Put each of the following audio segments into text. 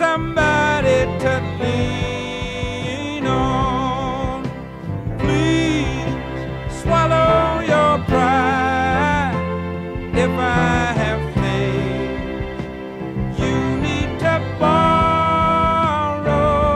somebody to lean on. Please swallow your pride. If I have faith, you need to borrow,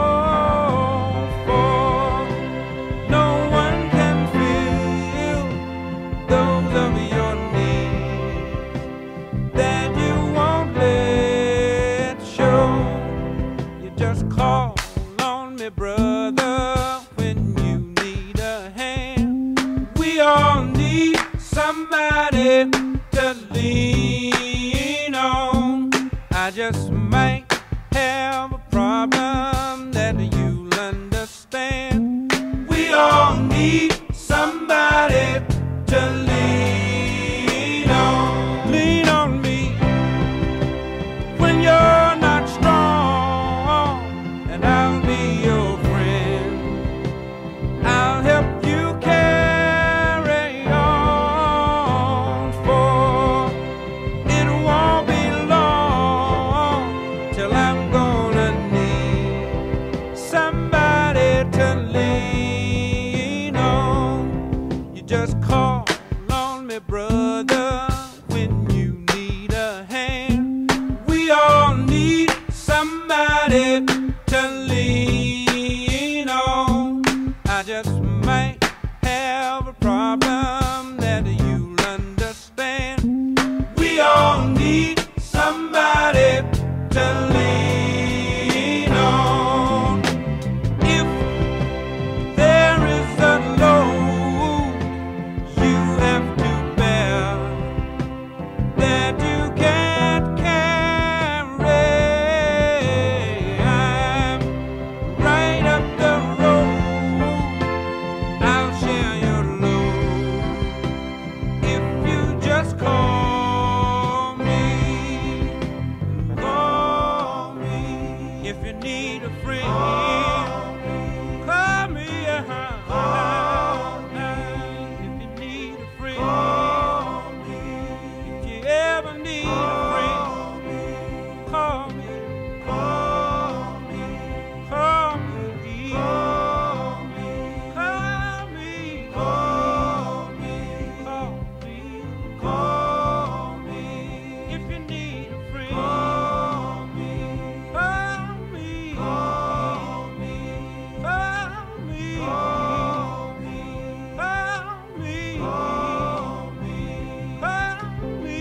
for no one can fill those of your needs that you won't let show. You just call on me, brother, when you need a hand. We all need somebody to lean on. I just might have a problem that you'll understand. We all need somebody to lean on. Lean on me when you're not strong, and I'll be your friend. I'll help you carry on, for it won't be long till I'm gonna need somebody to lean on. You just call on me, brother, when you need a hand. We all need somebody to lean on. I just might have a problem that you'll understand. We all need somebody to lean on. If there is a load you have to bear that you can't carry, I'm right up the road. I'll share your load if you just call me. Call me if you need a friend. Call me, if you need a friend. If you ever need a friend, call me. Call me. Call me. Call me. Call me. Call me. Call me. If you need a friend, call me. Call me. Call me. Call me. Call me. Call me. Call me. Call me.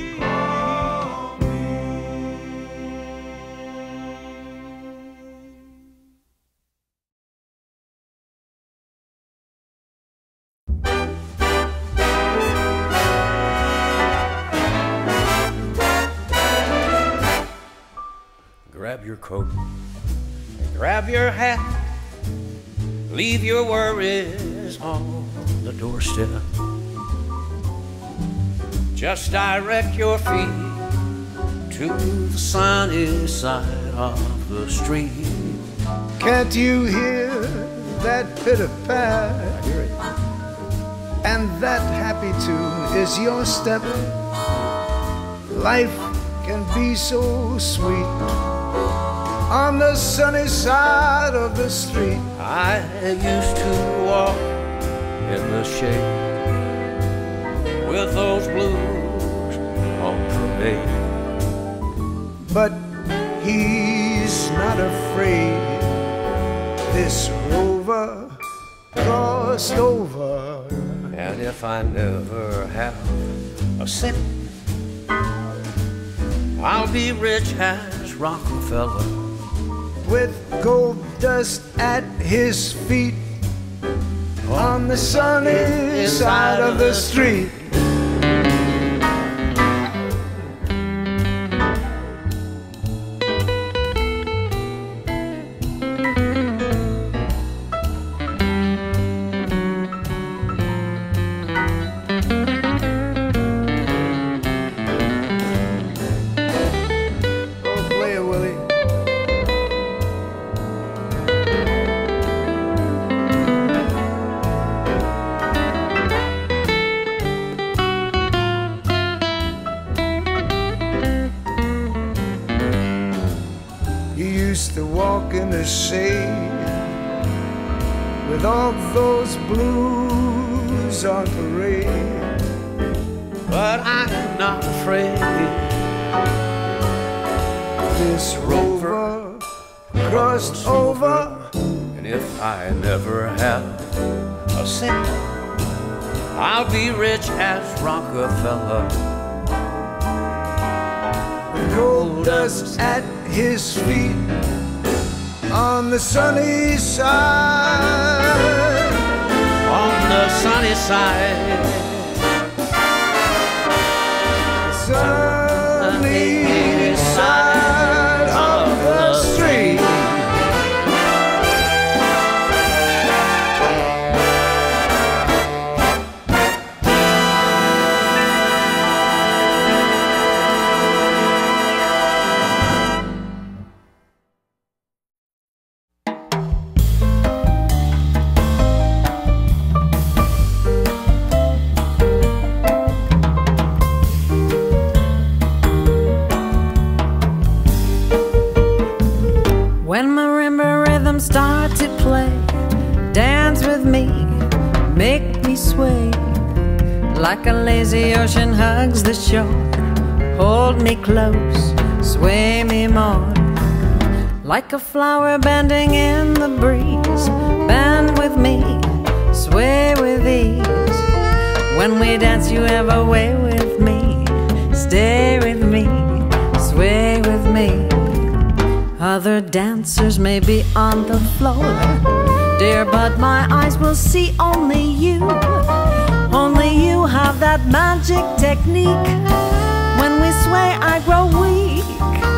Grab your coat, grab your hat, leave your worries on the doorstep. Just direct your feet to the sunny side of the street. Can't you hear that pitter-pat? I hear it. And that happy tune is your step. Life can be so sweet on the sunny side of the street. I used to walk in the shade with those blues on parade. But he's not afraid. This rover crossed over. And if I never have a cent, I'll be rich as Rockefeller, with gold dust at his feet on the sunny side of the street. Oh, play it, Willie. used to walk in the shade with all those blues on parade. But I'm not afraid. This rover crossed over, and if I never have a cent, I'll be rich as Rockefeller. The gold dust at his feet on the sunny side. On the sunny side. Sunny side of the street. When marimba rhythms start to play, dance with me, make me sway. Like a lazy ocean hugs the shore, hold me close, sway me more. Like a flower bending in the breeze, bend with me, sway with ease. When we dance you have a way with me, stay with me, sway with me. Other dancers may be on the floor, dear, but my eyes will see only you. Only you have that magic technique. When we sway, I grow weak.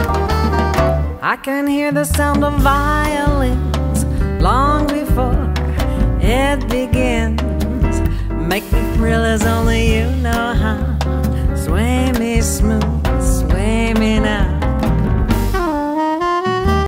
I can hear the sound of violins long before it begins. Make me thrill as only you know how. Sway me smooth,